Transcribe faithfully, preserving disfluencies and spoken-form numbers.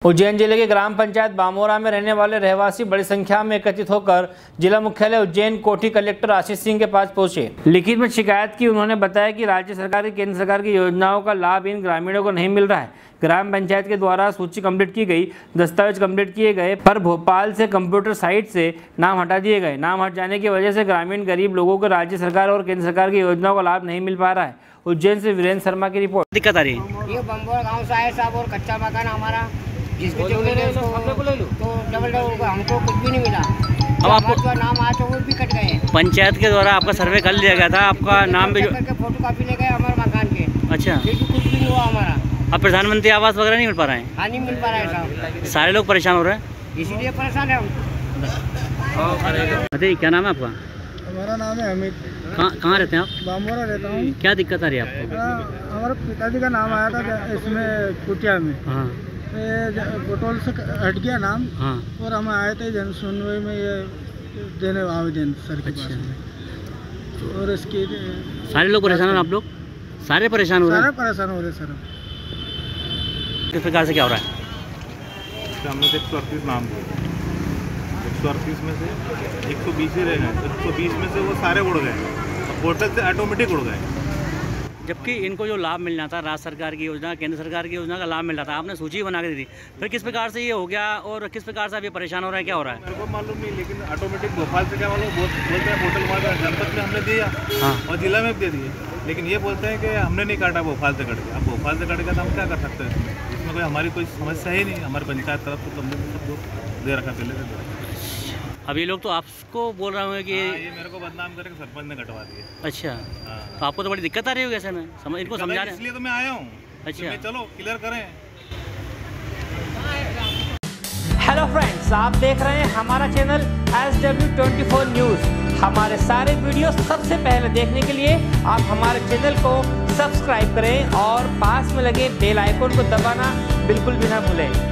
उज्जैन जिले के ग्राम पंचायत बामोरा में रहने वाले रहवासी बड़ी संख्या में एकत्रित होकर जिला मुख्यालय उज्जैन कोठी कलेक्टर आशीष सिंह के पास पहुंचे। लिखित में शिकायत की उन्होंने बताया कि राज्य सरकार की केंद्र सरकार की योजनाओं का लाभ इन ग्रामीणों को नहीं मिल रहा है। ग्राम पंचायत के द्वारा सूची कंप्लीट की गई, दस्तावेज कंप्लीट किए गए, पर भोपाल से कंप्यूटर साइट से नाम हटा दिए गए। नाम हट जाने की वजह से ग्रामीण गरीब लोगों को राज्य सरकार और केंद्र सरकार की योजनाओं का लाभ नहीं मिल पा रहा है। उज्जैन से वीरेंद्र शर्मा की रिपोर्ट। दिक्कत आ रही है ये बम्बोर गाँव से आए साहब, और कच्चा मकान हमारा जिसको जो मिले उसको तो डबल डबल हमको कुछ भी नहीं मिला। अब आपको जो नाम आया तो वो भी कट गए। पंचायत के द्वारा आपका सर्वे कर लिया गया था, आपका नाम भी करके फोटो कॉपी ले गए हमारे मकान के। अच्छा, लेकिन कुछ भी नहीं हुआ हमारा। अब प्रधानमंत्री आवास वगैरह नहीं मिल पा रहे हैं? हाँ, नहीं मिल पा रहा है साहब, सारे लोग परेशान हो रहे हैं, इसीलिए परेशान है हम। बताइए क्या नाम है आपका? हमारा नाम है हमीद। कहाँ कहाँ रहते हैं आप? बामोरा रहता हूँ। क्या दिक्कत आ रही है आपको? हमारे पिताजी का नाम आया था इसमें कुटिया में, हाँ पोटोल से हट गया नाम। हाँ, और हम आए थे जन सुनवाई में ये देने आवेदन सर के पास में। और इसकी सारे लोग परेशान हैं? आप लोग सारे परेशान हो रहे हैं? सारे परेशान हो रहे सर। किस प्रकार से क्या हो रहा है? हमने एक सौ अड़तीस नाम दिए, एक सौ अड़तीस में से एक सौ बीस ही रह गए। एक सौ बीस में से वो सारे उड़ गए, पोर्टल से ऑटोमेटिक उड़ गए। जबकि इनको जो लाभ मिलना था, राज्य सरकार की योजना, केंद्र सरकार की योजना का लाभ मिलना था, आपने सूची बना के दी थी, फिर किस प्रकार से ये हो गया और किस प्रकार से आप ये परेशान हो रहे हैं? क्या हो रहा है मेरे को मालूम नहीं, लेकिन ऑटोमेटिक भोपाल से क्या मालूम बोलते हैं पोर्टल मार जनपद में हमने दिया, हाँ, और जिला में भी दे दिए, लेकिन ये बोलते हैं कि हमने नहीं काटा, भोपाल से कट गया। अब भोपाल से कट गया तो हम क्या कर सकते हैं? इसमें कोई हमारी कोई समस्या ही नहीं। हमारे पंचायत तरफ से तो हमने सब दे रखा पहले से। अब ये लोग तो आपको बोल रहे होंगे कि हाँ, ये मेरे को बदनाम करके सरपंच ने कटवा दिए। अच्छा, हाँ, तो आपको तो बड़ी दिक्कत आ रही होगी ऐसे में, समझ इनको समझा रहे हैं? इसलिए तो मैं आया हूँ। अच्छा, चलो क्लियर करें। हेलो फ्रेंड्स, आप देख रहे हैं हमारा channel S W twenty four news. हमारे सारे वीडियो सबसे पहले देखने के लिए आप हमारे चैनल को सब्सक्राइब करें और पास में लगे बेल आइकन को दबाना बिल्कुल भी ना भूलें।